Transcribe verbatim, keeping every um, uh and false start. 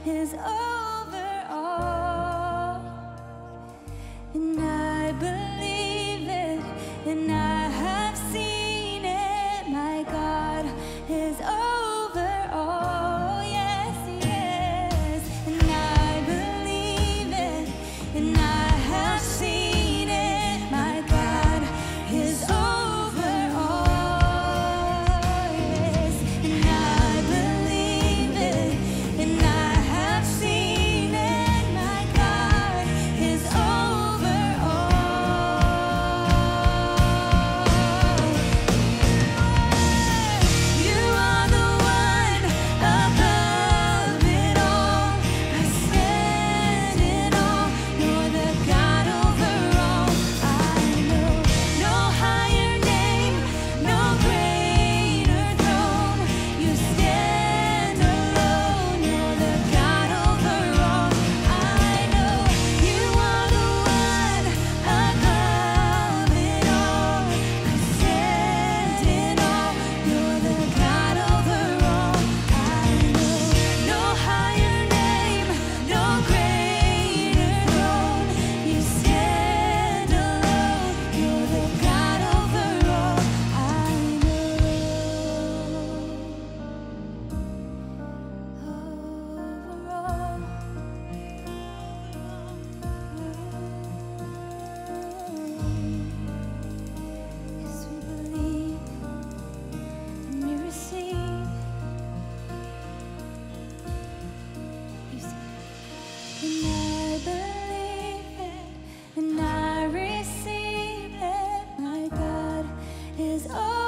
is over all. And I believe it, and I have seen it. My God is over all. Yes, He is. And I believe it, and I have seen it. My God is over all. Yes, and I believe it, and I have seen it. My God is over all. You are the one above it all. I stand in awe. You're the God over all. I know no higher name, no greater throne. You stand alone. You're the God over all. I know you are the one above it all. I stand in awe. You're the God over all. I know no higher name, no greater throne. You stand alone. You're the God over all. I know yes, we believe and we receive. You see, and I believe it, and I receive it. My God is over.